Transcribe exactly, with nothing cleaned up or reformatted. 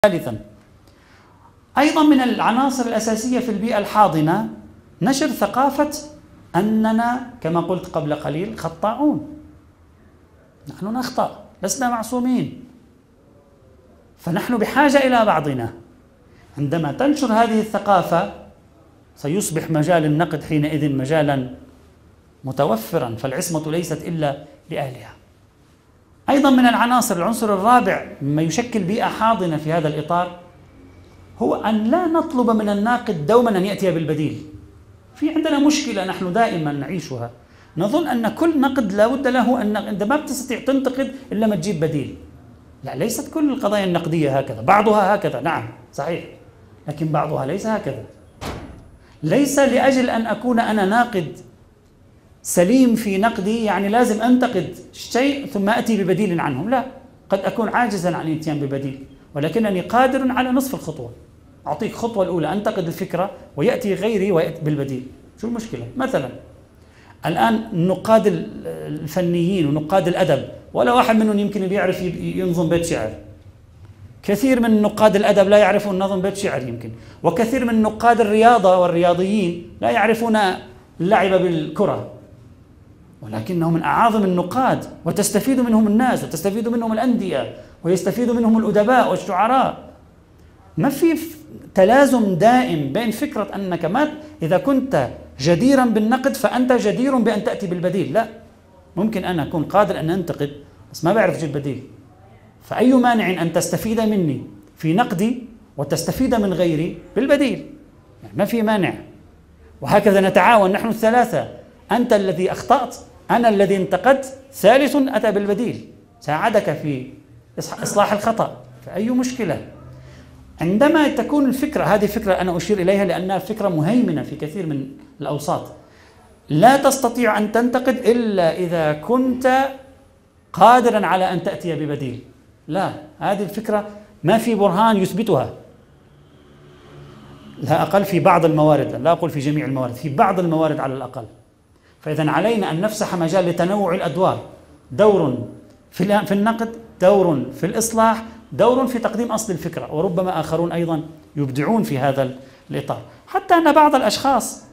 ثالثا، أيضا من العناصر الأساسية في البيئة الحاضنة نشر ثقافة أننا كما قلت قبل قليل خطاؤون، نحن نخطأ، لسنا معصومين، فنحن بحاجة إلى بعضنا. عندما تنشر هذه الثقافة سيصبح مجال النقد حينئذ مجالا متوفرا، فالعصمة ليست إلا لأهلها. أيضا من العناصر، العنصر الرابع مما يشكل بيئة حاضنة في هذا الإطار هو أن لا نطلب من الناقد دوما أن يأتي بالبديل. في عندنا مشكلة نحن دائما نعيشها، نظن أن كل نقد لا بد له أن أنت ما بتستطيع تنتقد إلا ما تجيب بديل. لا، ليست كل القضايا النقدية هكذا، بعضها هكذا نعم صحيح، لكن بعضها ليس هكذا. ليس لأجل أن أكون أنا ناقد سليم في نقدي يعني لازم أنتقد شيء ثم أتي ببديل عنه، لا، قد أكون عاجزا عن الاتيان ببديل ولكنني قادر على نصف الخطوة. أعطيك خطوة الأولى أنتقد الفكرة ويأتي غيري ويأتي بالبديل. شو المشكلة؟ مثلا الآن نقاد الفنيين ونقاد الأدب ولا واحد منهم يمكن بيعرف ينظم بيت شعر، كثير من نقاد الأدب لا يعرفون نظم بيت شعر يمكن، وكثير من نقاد الرياضة والرياضيين لا يعرفون اللعب بالكرة، ولكنهم من أعاظم النقاد وتستفيد منهم الناس وتستفيد منهم الأندية ويستفيد منهم الأدباء والشعراء. ما في تلازم دائم بين فكرة أنك ما إذا كنت جديرا بالنقد فأنت جدير بأن تأتي بالبديل، لا، ممكن أنا أكون قادر أن أنتقد بس ما بعرف أجيب بديل، فأي مانع أن تستفيد مني في نقدي وتستفيد من غيري بالبديل، يعني ما في مانع. وهكذا نتعاون نحن الثلاثة، أنت الذي أخطأت، أنا الذي انتقدت، ثالث أتى بالبديل ساعدك في إصلاح الخطأ، فأي مشكلة. عندما تكون الفكرة، هذه فكرة أنا أشير إليها لأنها فكرة مهيمنة في كثير من الأوساط، لا تستطيع أن تنتقد إلا إذا كنت قادرا على أن تأتي ببديل. لا، هذه الفكرة ما في برهان يثبتها، لا أقل في بعض الموارد، لا أقول في جميع الموارد، في بعض الموارد على الأقل. فإذا علينا أن نفسح مجال لتنوع الأدوار، دور في النقد، دور في الإصلاح، دور في تقديم أصل الفكرة، وربما آخرون أيضا يبدعون في هذا الإطار. حتى أن بعض الأشخاص